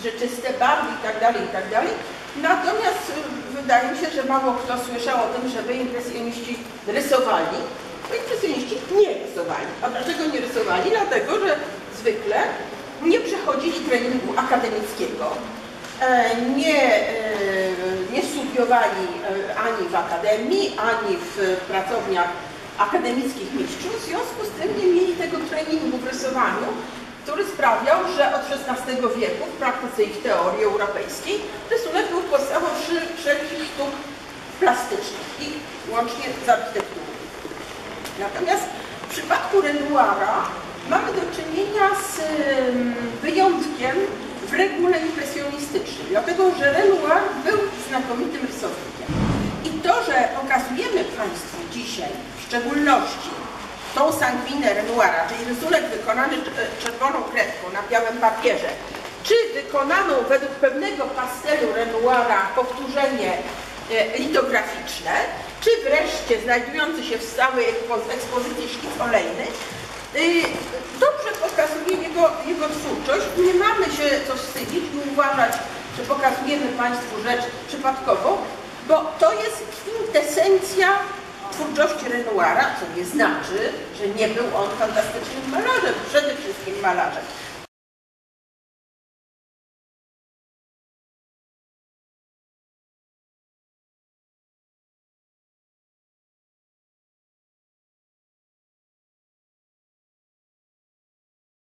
rzeczyste barwy itd. Natomiast wydaje mi się, że mało kto słyszał o tym, żeby impresjoniści rysowali. Bo impresjoniści nie rysowali. A dlaczego nie rysowali? Dlatego, że zwykle nie przechodzili treningu akademickiego, nie studiowali ani w akademii, ani w pracowniach akademickich mistrzów, w związku z tym nie mieli tego treningu w rysowaniu, który sprawiał, że od XVI wieku w praktyce i w teorii europejskiej rysunek był podstawą wszelkich sztuk plastycznych i łącznie z architekturą. Natomiast w przypadku Renoira mamy do czynienia z wyjątkiem w regule impresjonistycznej, dlatego że Renoir był znakomitym rysownikiem. I to, że pokazujemy Państwu dzisiaj w szczególności tą sanguinę Renoira, czyli rysunek wykonany czerwoną kredką na białym papierze, czy wykonaną według pewnego pastelu Renoira powtórzenie litograficzne, czy wreszcie znajdujący się w stałej ekspozycji szkic olejny, dobrze pokazuje jego twórczość. Nie mamy się co wstydzić i uważać, że pokazujemy Państwu rzecz przypadkową, bo to jest kwintesencja twórczości Renoira, co nie znaczy, że nie był on fantastycznym malarzem, przede wszystkim malarzem.